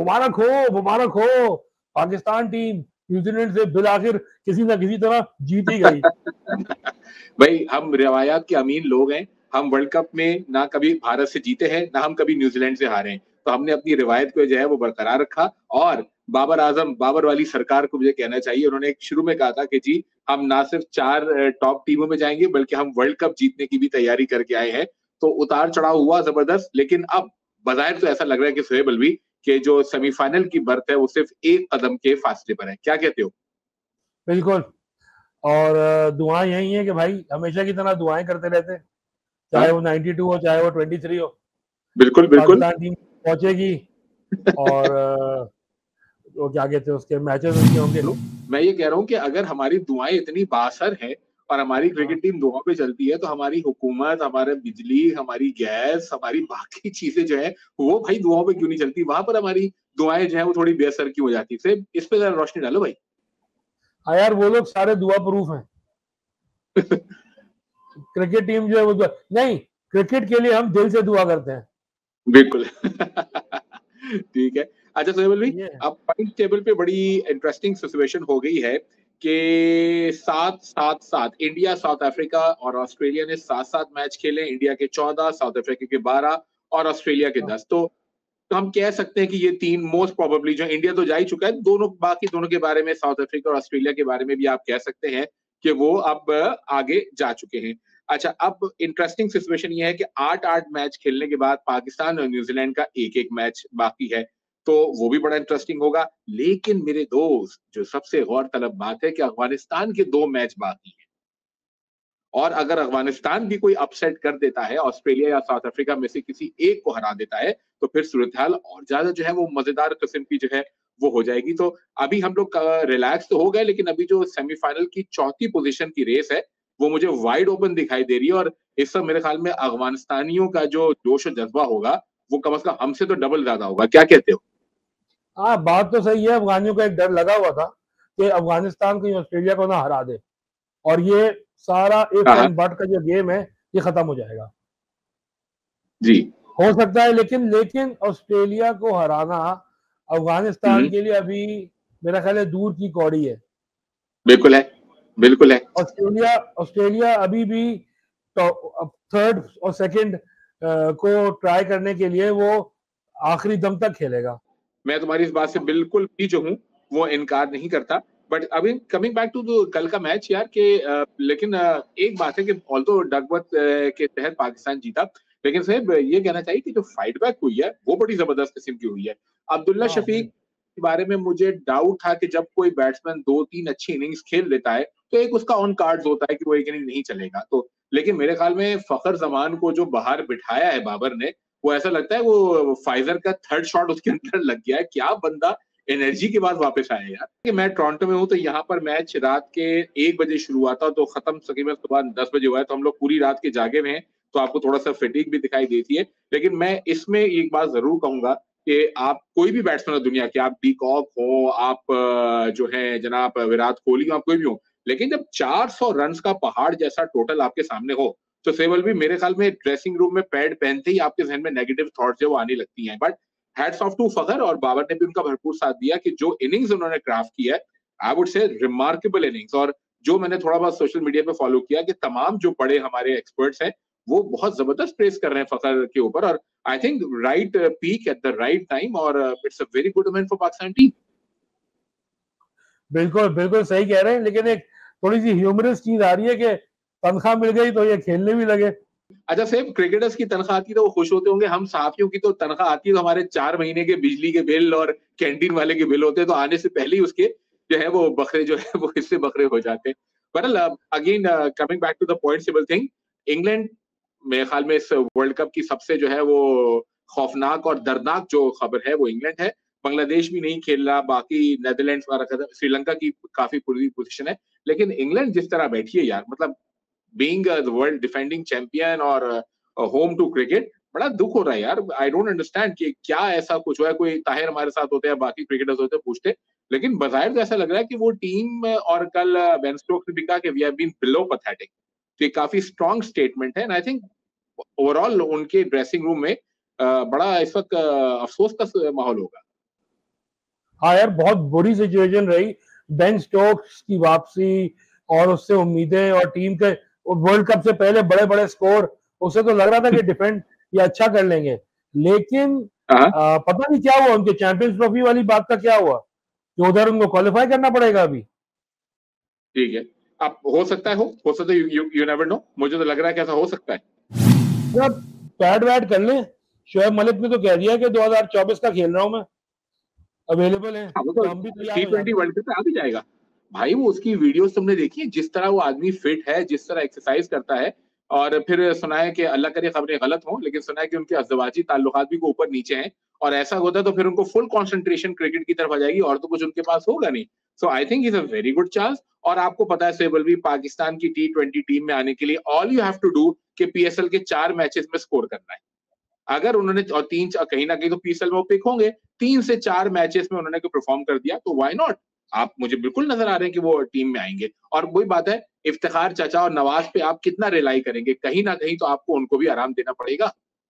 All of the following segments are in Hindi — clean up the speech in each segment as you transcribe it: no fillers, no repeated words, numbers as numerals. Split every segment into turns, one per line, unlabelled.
मुबारक हो, मुबारक हो, पाकिस्तान टीम न्यूजीलैंड से बिल आखिर किसी ना किसी तरह जीत ही गई।
भाई हम रिवायात के अमीन लोग हैं। हम वर्ल्ड कप में ना कभी भारत से जीते हैं, ना हम कभी न्यूजीलैंड से हारे हैं। तो हमने अपनी रिवायत को जो है वो बरकरार रखा। और बाबर आजम, बाबर वाली सरकार को मुझे कहना चाहिए, उन्होंने शुरू में कहा था कि जी हम ना सिर्फ 4 टॉप टीमों में जाएंगे, बल्कि हम वर्ल्ड कप जीतने की भी तैयारी करके आए हैं। तो उतार चढ़ाव हुआ जबरदस्त, लेकिन अब बजाय तो ऐसा लग रहा है कि सोहेब अलवी के जो सेमीफाइनल की बर्थ है वो सिर्फ एक कदम के फासले पर है। क्या कहते हो?
बिल्कुल। और दुआएं यही है कि भाई हमेशा की तरह दुआएं करते रहते हैं, चाहे
हाँ
वो 92 हो, चाहे वो 23 हो।
बिल्कुल बिल्कुल।
पाकिस्तान टीम पहुंचेगी और वो क्या कहते हैं, उसके मैचेस उसके होंगे।
मैं ये कह रहा हूँ कि अगर हमारी दुआएं इतनी बासर हैं और हमारी
हाँ।
क्रिकेट टीम दुआ पे चलती है, तो हमारी हुकूमत, हमारे बिजली, हमारी गैस, हमारी बाकी चीजें जो है वो भाई दुआओं पे क्यों नहीं चलती? वहां पर हमारी दुआएं जो है वो थोड़ी बेअसर क्यों हो जाती है? इस पे जरा रोशनी डालो भाई।
हाँ यार, वो लोग सारे दुआ प्रूफ हैं। क्रिकेट टीम जो है वो नहीं, क्रिकेट के लिए हम दिल से दुआ करते हैं।
बिल्कुल। ठीक है। अच्छा सोहेल भाई,
ये है।
अब पॉइंट टेबल पे बड़ी इंटरेस्टिंग सिचुएशन हो गई है कि 7-7-7 इंडिया, साउथ अफ्रीका और ऑस्ट्रेलिया ने 7-7 मैच खेले। इंडिया के 14, साउथ अफ्रीका के 12 और ऑस्ट्रेलिया के
हाँ।
10। तो हम कह सकते हैं कि ये तीन मोस्ट प्रोबेबली, जो इंडिया तो जा ही चुका है, दोनों बाकी दोनों के बारे में, साउथ अफ्रीका और ऑस्ट्रेलिया के बारे में भी आप कह सकते हैं कि वो अब आगे जा चुके हैं। अच्छा, अब इंटरेस्टिंग सिचुएशन ये है कि 8-8 मैच खेलने के बाद पाकिस्तान और न्यूजीलैंड का एक-एक मैच बाकी है, तो वो भी बड़ा इंटरेस्टिंग होगा। लेकिन मेरे दोस्त, जो सबसे गौर तलब बात है कि अफगानिस्तान के 2 मैच बाकी हैं, और अगर अफगानिस्तान भी कोई अपसेट कर देता है, ऑस्ट्रेलिया या साउथ अफ्रीका में से किसी एक को हरा देता है, तो फिर सूरत हाल और ज्यादा जो है वो मजेदार किस्म की जो है वो हो जाएगी। तो अभी हम लोग रिलैक्स तो हो गए, लेकिन अभी जो सेमीफाइनल की चौथी पोजीशन की रेस है वो मुझे वाइड ओपन दिखाई दे रही है। और इस सब मेरे ख्याल में अफगानिस्तानियों का जो जोश और जज्बा होगा वो कम से कम हमसे तो डबल ज्यादा होगा। क्या कहते हो?
हाँ, बात तो सही है। अफगानियों का एक डर लगा हुआ था कि अफगानिस्तान कहीं ऑस्ट्रेलिया को ना हरा दे, और ये सारा इफ
हाँ
एंड बट का जो गेम है ये खत्म हो जाएगा।
जी।
हो सकता है, लेकिन लेकिन ऑस्ट्रेलिया को हराना अफगानिस्तान के लिए अभी मेरा ख्याल है दूर की कौड़ी है।
बिल्कुल है, बिल्कुल है।
ऑस्ट्रेलिया ऑस्ट्रेलिया अभी भी थर्ड और सेकंड को ट्राई करने के लिए वो आखिरी दम तक खेलेगा।
मैं तुम्हारी इस बात से बिल्कुल भी जो हूँ वो इनकार नहीं करता। बट अभी कमिंग बैक टू कल का मैच यार के लेकिन एक बात है कि ऑल्दो डगवर्थ के तहत पाकिस्तान जीता, लेकिन साहब ये कहना चाहिए कि जो फाइट बैक हुई है वो बड़ी जबरदस्त किस्म की हुई है। अब्दुल्ला
हाँ
शफीक के बारे में मुझे डाउट था कि जब कोई बैट्समैन 2-3 अच्छी इनिंग्स खेल लेता है तो एक उसका ऑन कार्ड होता है कि वो एक इनिंग नहीं चलेगा। तो लेकिन मेरे ख्याल में फखर जमान को जो बाहर बिठाया है बाबर ने, वो ऐसा लगता है वो फाइजर का थर्ड शॉट उसके अंदर लग गया है। क्या बंदा एनर्जी के बाद वापस आया यार। कि मैं टोरंटो में हूँ, तो यहाँ पर मैच रात के 1 बजे शुरू हुआ था, तो खत्म तकरीबन सुबह 10 बजे हुआ है। तो हम लोग पूरी रात के जागे हुए हैं, तो आपको थोड़ा सा फिटीग भी दिखाई देती है। लेकिन मैं इसमें एक बात जरूर कहूंगा कि आप कोई भी बैट्समैन हो दुनिया के, आप डी कॉक हो, आप जो है जनाब विराट कोहली हो, आप कोई भी हो, लेकिन जब 400 रन का पहाड़ जैसा टोटल आपके सामने हो, तो सेवल भी मेरे ख्याल में ड्रेसिंग रूम में पैड पहनते ही आपके जहन में नेगेटिव थॉट्स जो वो आने लगती हैं। But hats off to Fakhar, और बाबर ने भी उनका भरपूर साथ दिया कि जो इनिंग्स उन्होंने क्राफ्ट किया है, I would say remarkable innings. और जो मैंने थोड़ा बहुत सोशल मीडिया पे फॉलो किया कि तमाम जो बड़े हमारे एक्सपर्ट्स हैं वो बहुत जबरदस्त प्रेस कर रहे हैं फखर के ऊपर। और I think right peak at the right time, और it's a very good event for Pakistan team.
बिल्कुल बिल्कुल सही कह रहे हैं, लेकिन एक थोड़ी सी ह्यूमरस चीज आ रही है कि तनख्वाह मिल गई तो ये खेलने भी लगे।
अच्छा सेम क्रिकेटर्स की तनख्वाह आती है तो वो खुश होते होंगे, हम सहाफियों की तो तनख्वाह आती है तो हमारे 4 महीने के बिजली के बिल और कैंटीन वाले के बिल होते हैं, तो आने से पहले ही उसके जो है वो बकरे जो है वो हिस्से बकरे हो जाते हैं। But again coming back to the point thing, England मेरे ख्याल में इस वर्ल्ड कप की सबसे जो है वो खौफनाक और दर्दनाक जो खबर है वो इंग्लैंड है। बांग्लादेश भी नहीं खेल रहा, बाकी नेदरलैंड्स वगैरह, श्रीलंका की काफी बुरी पोजीशन है, लेकिन इंग्लैंड जिस तरह बैठी है यार, मतलब being the world defending champion और होम टू क्रिकेट, बड़ा दुख हो रहा है यार। आई डोंट अंडरस्टैंड कि क्या ऐसा कुछ हुआ है। कोई ताहिर हमारे साथ होते हैं, बाकी क्रिकेटर्स होते हैं, पूछते, लेकिन बाहर तो ऐसा लग रहा है कि वो टीम, और कल बेन स्टोक्स ने भी कहा कि we have been below pathetic, तो ये काफी स्ट्रॉन्ग स्टेटमेंट है। एंड आई थिंक ओवरऑल उनके ड्रेसिंग रूम में बड़ा इस वक्त अफसोस का माहौल होगा।
हाँ यार, बहुत बुरी सिचुएशन रही। बेन स्टोक्स की वापसी और उससे उम्मीदें और टीम के वर्ल्ड कप से पहले बड़े बड़े स्कोर, उससे तो लग रहा था कि डिफेंड ये अच्छा कर लेंगे, लेकिन
हाँ
पता नहीं क्या हुआ उनके चैंपियंस ट्रॉफी वाली बात का क्या हुआ कि उधर उनको क्वालिफाई करना पड़ेगा अभी।
ठीक है, अब हो सकता है, हो सकता है, यू नेवर नो, मुझे तो लग रहा है कि ऐसा हो सकता है।
पैड वैड कर ले। शोएब मलिक ने तो कह दिया कि 2024 का खेल रहा हूं मैं, अवेलेबल है,
हाँ, वो
तो
तो
हम भी तैयार हो
T20
जाते हैं।
वर्ल्ड कप पे आ भी जाएगा भाई। वो उसकी वीडियोस तुमने देखी है, जिस तरह वो आदमी फिट है, जिस तरह एक्सरसाइज करता है। और फिर सुना है कि अल्लाह करे खबरें गलत हों, लेकिन सुना है कि उनके अज़दवाजी ताल्लुकात भी को ऊपर नीचे हैं। और ऐसा होता है तो फिर उनको फुल कंसंट्रेशन क्रिकेट की तरफ आ जाएगी, और तो कुछ उनके पास होगा नहीं। So I think is a very good chance. और आपको पता है सेबल भी, पाकिस्तान की T20 टीम में आने के लिए all you have to do कि PSL के 4 मैचेस में स्कोर करना है। अगर उन्होंने, और तीन कहीं ना कहीं तो PSL में वो पिक होंगे, 3 से 4 मैचेस में उन्होंने परफॉर्म कर दिया तो व्हाई नॉट। आप मुझे बिल्कुल नजर आ रहे हैं कि वो टीम में आएंगे। और वही बात है, इफ्तिखार चाचा और नवाज पे आप कितना रिलाई करेंगे, कहीं ना कहीं तो आपको उनको भी आराम देना पड़ेगा।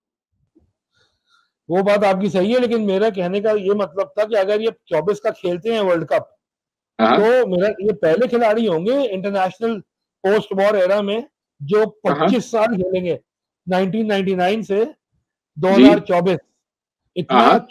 वो बात आपकी सही है, लेकिन मेरा कहने का ये मतलब था कि अगर ये 24 का खेलते हैं वर्ल्ड कप,
हाँ
तो मेरा ये पहले खिलाड़ी होंगे इंटरनेशनल पोस्ट वॉर एरा में जो
हाँ
25 साल खेलेंगे, 1999 से
जी
2024। इतना
हाँ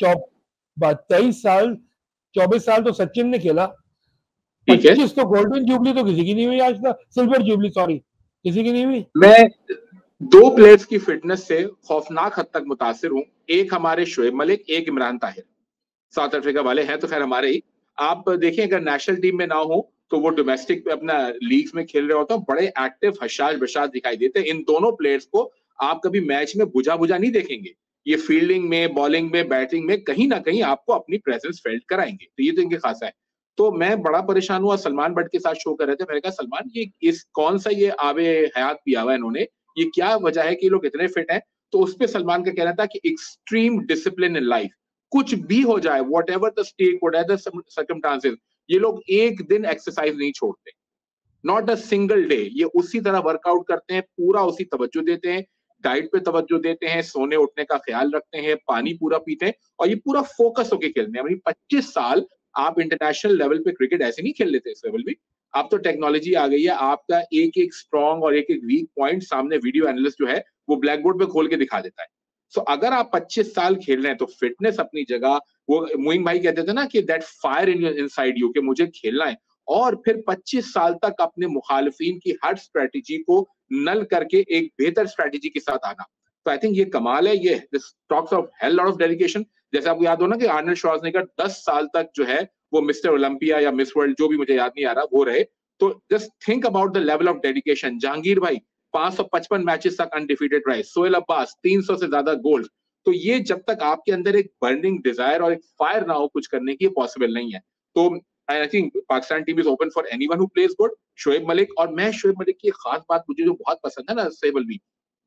23 साल, 24 साल तो सचिन ने खेला,
ठीक है।
25 तो गोल्डन जुबली तो किसी की नहीं हुई आज तक, सिल्वर जुबली सॉरी, किसी की नहीं हुई।
मैं 2 प्लेयर्स की फिटनेस से खौफनाक हद तक मुतासिर हूं। एक हमारे शोएब मलिक, एक इमरान ताहिर। साउथ अफ्रीका वाले हैं तो खैर हमारे ही। आप देखें, अगर नेशनल टीम में ना हो तो वो डोमेस्टिक पे अपना लीग्स में खेल रहे होते हैं, बड़े एक्टिव हशाश बशाश दिखाई देते हैं। इन दोनों प्लेयर्स को आप कभी मैच में बुझा बुझा नहीं देखेंगे। ये फील्डिंग में, बॉलिंग में, बैटिंग में कहीं ना कहीं आपको अपनी प्रेजेंस फेल्ट कराएंगे, तो ये तो इनके खासा है। तो मैं बड़ा परेशान हुआ, सलमान बट के साथ शो कर रहे थे, मैंने कहा सलमान ये इस कौन सा ये आवे हयात पिया हुआ है इन्होंने, ये क्या वजह है कि ये लोग इतने फिट हैं। तो उस पर सलमान का कहना था कि एक्सट्रीम डिसिप्लिन इन लाइफ, कुछ भी हो जाए, whatever the state, whatever the circumstances, ये लोग एक दिन एक्सरसाइज नहीं छोड़ते, नॉट अ सिंगल डे। ये उसी तरह वर्कआउट करते हैं, पूरा उसी तवज्जो देते हैं, डाइट पे तवज्जो देते हैं, सोने उठने का ख्याल रखते हैं, पानी पूरा पीते हैं, और ये पूरा फोकस होकर खेलते हैं। 25 साल आप इंटरनेशनल लेवल पे क्रिकेट ऐसे नहीं खेल लेते इस लेवल भी। अब तो टेक्नोलॉजी आ गई है, आपका एक एक स्ट्रॉन्ग और एक एक वीक पॉइंट सामने वीडियो एनालिस्ट जो है वो ब्लैक बोर्ड पे खोल के दिखा देता है। सो अगर आप 25 साल खेल रहे हैं तो फिटनेस अपनी जगह। वो मोइन भाई कहते थे ना कि that fire in inside you, कि मुझे खेलना है, और फिर 25 साल तक अपने मुखालिफिन की हर स्ट्रेटेजी को नल करके एक बेहतर स्ट्रेटेजी के साथ आना। तो आई थिंक ये कमाल है। ये talks of hell lot of dedication. जैसे आपको याद हो ना कि आर्नल्ड श्वार्ज़नेगर 10 साल तक जो है वो मिस्टर ओलंपिया या मिस वर्ल्ड, जो भी मुझे याद नहीं आ रहा, वो रहे। तो just think about the level of dedication. Jahangir भाई 555 मैचेस तक अनडिफीटेड रहे, सोहेल अब्बास 300 से ज्यादा गोल्ड। तो ये जब तक आपके अंदर एक बर्निंग डिजायर और एक फायर ना हो कुछ करने की, पॉसिबल नहीं है। तो I think Pakistan team is open for anyone who plays good. Shoaib Malik, और मैं शोएब मलिक की खास बात मुझे जो बहुत पसंद है ना सेबल भी,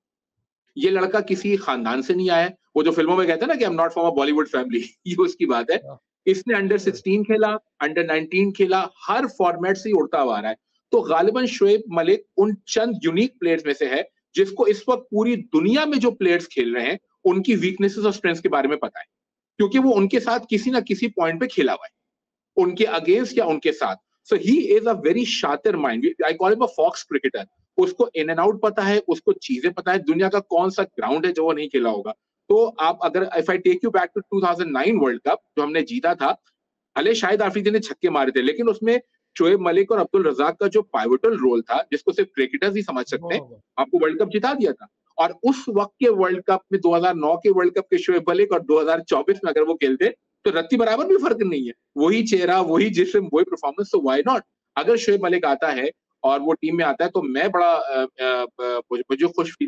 ये लड़का किसी खानदान से नहीं आया है। वो जो फिल्मों में कहते हैं ना कि I am not from a Bollywood family, ये उसकी बात है। इसने अंडर 16 खेला, अंडर 19 खेला, हर फॉर्मेट से ही उड़ता हुआ आ रहा है। तो गालिबन शोएब मलिक उन चंद यूनिक प्लेयर्स में से है जिसको इस वक्त पूरी दुनिया में जो प्लेयर्स खेल रहे हैं उनकी वीकनेसेस और स्ट्रेंथ्स के बारे में पता है, क्योंकि वो उनके साथ किसी ना किसी पॉइंट पे खेला हुआ है, उनके अगेंस्ट या उनके साथ। So he is a very शातिर mind, I call him a fox cricketer. उसको इन एंड आउट पता है, उसको चीजें पता है, दुनिया का कौन सा ग्राउंड है जो वो नहीं खेला होगा। तो आप अगर, if I take you back to 2009 world cup जो हमने जीता था, भले शाहिद आफरीदी ने छक्के मारे थे, लेकिन उसमें शोएब मलिक और अब्दुल रजाक का जो पाइवटल रोल था, जिसको सिर्फ क्रिकेटर्स ही समझ सकते हैं, आपको वर्ल्ड कप जिता दिया था। और उस वक्त के वर्ल्ड कप में, 2009 के वर्ल्ड कप के शोएब मलिक और 2024 में अगर वो खेलते तो रत्ती बराबर भी फर्क नहीं है, वही चेहरा, वही जिस्म, वही परफॉर्मेंस। तो व्हाई नॉट। अगर शोएब मलिक आता है और वो टीम में आता है तो मैं बड़ा मुझे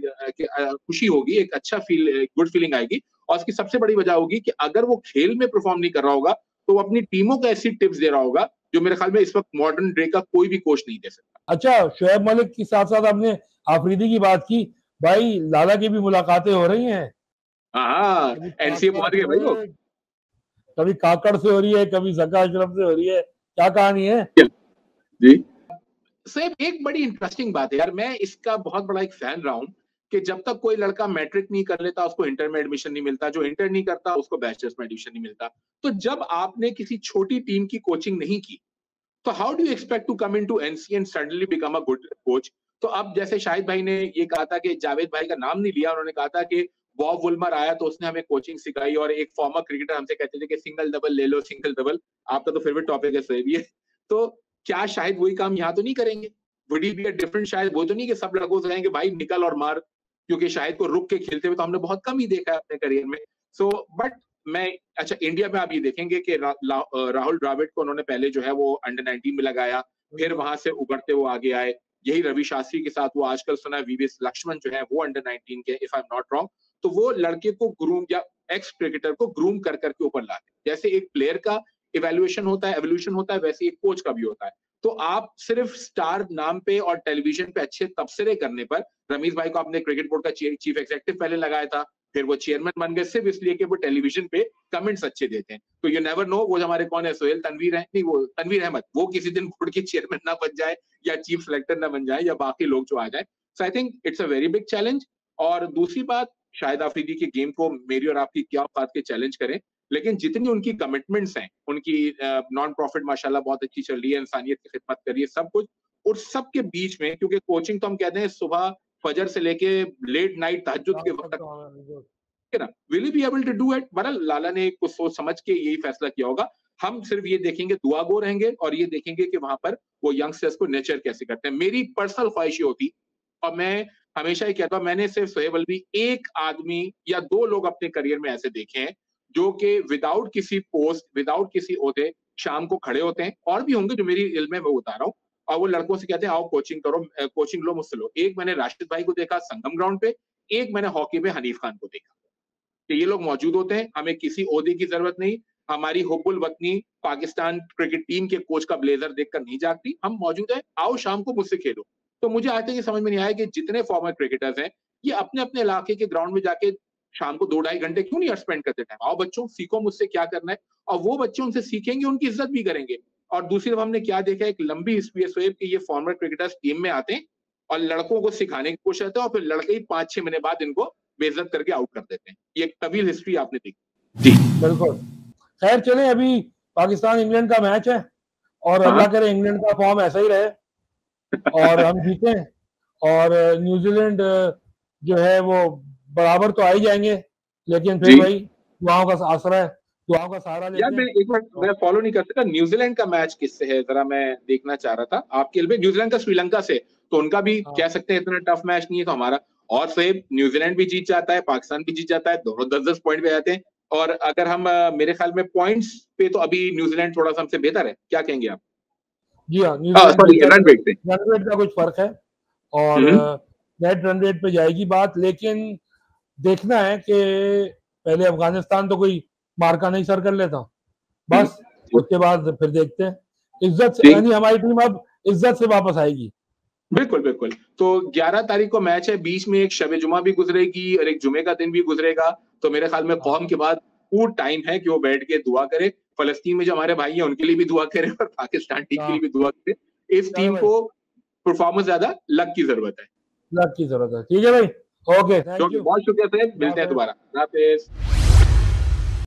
खुशी होगी, एक अच्छा गुड फीलिंग आएगी। और उसकी सबसे बड़ी वजह होगी कि अगर वो खेल में परफॉर्म नहीं कर रहा होगा तो वो अपनी टीमों को ऐसी टिप्स दे रहा होगा जो मेरे ख्याल में इस वक्त मॉडर्न डे का कोई भी कोच नहीं दे सकता।
अच्छा, शोएब मलिक के साथ साथ आपने आफरीदी की बात की, भाई लाला की भी मुलाकातें हो रही हैं।
हाँ, एनसीए पहुंच गए भाई वो।
कभी काकड़ से हो रही है, कभी जका अशरफ से हो रही है, क्या कहानी है
जी? सर एक बड़ी इंटरेस्टिंग बात है यार, मैं इसका बहुत बड़ा एक फैन रहा हूं कि जब तक कोई लड़का मैट्रिक नहीं कर लेता उसको इंटर में एडमिशन नहीं मिलता, जो इंटर नहीं करता उसको बैचलर्स में एडमिशन नहीं मिलता। तो जब आपने किसी छोटी टीम की कोचिंग नहीं की, तो how do you expect to come into NCA and suddenly become a good coach? तो अब जैसे शाहिद भाई ने ये कहा था कि जावेद भाई का नाम नहीं लिया, उन्होंने कहा था कि बॉब वुलमर आया तो उसने हमें कोचिंग सिखाई, और एक फॉर्मर क्रिकेटर हमसे कहते थे कि सिंगल डबल ले लो, सिंगल डबल। आपका तो फेवरेट टॉपिक है सही भी है। तो क्या शायद वही काम यहाँ तो नहीं करेंगे? Would he be a different शायद? वो तो नहीं कि सब लड़कों से कहेंगे भाई निकल और मार, क्योंकि शायद को रुक के खेलते हुए तो हमने बहुत कम ही देखा है अपने करियर में। सो बट मैं अच्छा इंडिया में आप ये देखेंगे कि राहुल द्रविड़ को उन्होंने पहले जो है वो अंडर 19 में लगाया, फिर वहां से उभरते वो आगे आए। यही रवि शास्त्री के साथ वो आजकल सुना है वीवीएस लक्ष्मण जो है वो अंडर 19 के, if I am not wrong. तो वो लड़के को ग्रूम या एक्स क्रिकेटर को ग्रूम कर करके ऊपर लाते। जैसे एक प्लेयर का इवैल्यूएशन होता है, एवोल्यूशन होता है, वैसे एक कोच का भी होता है। तो आप सिर्फ स्टार नाम पे और टेलीविजन पे अच्छे तबसरे करने पर, रमीज भाई को आपने क्रिकेट बोर्ड का चीफ एग्जीक्यूटिव पहले लगाया था, फिर वो चेयरमैन बन गए सिर्फ इसलिए कि वो टेलीविजन पे कमेंट्स अच्छे देते हैं। तो यू नेवर नो वो हमारे कौन है, सोहेल तनवीर है, नहीं वो तनवीर अहमद, वो किसी दिन बोर्ड के चेयरमैन ना बन जाए या चीफ सेलेक्टर ना बन जाए या बाकी लोग जो आ जाए। So I think it's a very big challenge. और दूसरी बात, शाहिद आफरीदी के गेम को मेरी और आपकी क्या बात के चैलेंज करें, लेकिन जितनी उनकी कमिटमेंट्स हैं, उनकी नॉन प्रॉफिट माशाल्लाह बहुत अच्छी चल रही है, इंसानियत की खिदमत कर रही है, सब कुछ, और सबके बीच में, क्योंकि कोचिंग तो हम कहते हैं सुबह फजर से लेके लेट नाइट तहज्जुद के वक्त तक ना, will be able to do it? बहरहाल लाला ने कुछ सोच समझ के यही फैसला किया होगा। हम सिर्फ ये देखेंगे, दुआ गो रहेंगे और ये देखेंगे कि वहां पर वो यंगस्टर्स को नेचर कैसे करते हैं। मेरी पर्सनल ख्वाहिश ये होती, और मैं हमेशा ही कहता हूं, मैंने सिर्फ सोहेब अलवी एक आदमी या दो लोग अपने करियर में ऐसे देखे हैं जो कि विदाउट किसी पोस्ट, विदाउट किसी ओहदे शाम को खड़े होते हैं, और भी होंगे जो मेरी इल्म में वो बता रहा हूँ, और वो लड़कों से कहते हैं आओ कोचिंग करो, कोचिंग लो मुझसे लो। एक मैंने राशिद भाई को देखा संगम ग्राउंड पे, एक मैंने हॉकी में हनीफ खान को देखा। कि ये लोग मौजूद होते हैं, हमें किसी ओहदे की जरूरत नहीं, हमारी हुब्बुल वतनी पाकिस्तान क्रिकेट टीम के कोच का ब्लेजर देखकर नहीं जागती, हम मौजूद है, आओ शाम को मुझसे खेलो। तो मुझे आज तक ये समझ में नहीं आया कि जितने फॉर्मर क्रिकेटर्स हैं ये अपने अपने इलाके के ग्राउंड में जाके शाम को 2-2.5 घंटे क्यों नहीं स्पेंड करते टाइम? आओ बच्चों सीखो मुझसे क्या करना है, और वो बच्चे उनसे सीखेंगे, उनकी इज्जत भी करेंगे। और दूसरी तरफ हमने क्या देखा है, एक लंबी हिस्ट्री है सोहेब की, ये फॉर्मर क्रिकेटर्स टीम में आते हैं और लड़कों को सिखाने की कोशिश करते हैं, और फिर लड़के ही 5-6 महीने बाद इनको बेइज्जत करके आउट कर देते हैं। ये एक तवील हिस्ट्री आपने देखी। जी
बिल्कुल। खैर चले, अभी पाकिस्तान इंग्लैंड का मैच है और अल्लाह करे इंग्लैंड का फॉर्म ऐसा ही रहे और हम जीते, और न्यूजीलैंड जो है वो बराबर तो आ ही जाएंगे, लेकिन फिर भाई दुआओं का आसरा है, दुआओं का सहारा लेते हैं।
मैं एक बार मैं फॉलो नहीं कर सका, न्यूजीलैंड का मैच किससे है जरा मैं देखना चाह रहा था आपके लिए। न्यूजीलैंड का श्रीलंका से, तो उनका भी कह सकते हैं इतना टफ मैच नहीं है, तो हमारा और फिर न्यूजीलैंड भी जीत जाता है, पाकिस्तान भी जीत जाता है, दोनों 10-10 पॉइंट पे जाते हैं। और अगर हम मेरे ख्याल में पॉइंट्स पे तो अभी न्यूजीलैंड थोड़ा सा हमसे बेहतर है, क्या कहेंगे आप?
जी हाँ,
रन
रेट का कुछ फर्क है और नेट रन रेट पे जाएगी बात, लेकिन देखना है कि पहले अफगानिस्तान तो कोई मार्का नहीं सर कर लेता, बस उसके बाद फिर देखते हैं। इज्जत से, यानी हमारी टीम अब इज्जत से वापस आएगी।
बिल्कुल बिल्कुल। तो 11 तारीख को मैच है, बीच में एक शब जुमा भी गुजरेगी और एक जुमे का दिन भी गुजरेगा, तो मेरे ख्याल में कौम के बाद पूरा टाइम है कि वो बैठ के दुआ करे। फलस्तीन में जो हमारे भाई हैं उनके लिए भी दुआ करें और पाकिस्तान टीम के लिए भी दुआ करें। इस टीम को परफॉर्मेंस ज्यादा लक की जरूरत है।
लक की जरूरत है। ठीक है भाई, ओके,
बहुत शुक्रिया सर, मिलते हैं दोबारा।